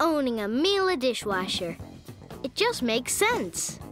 owning a Miele dishwasher. It just makes sense.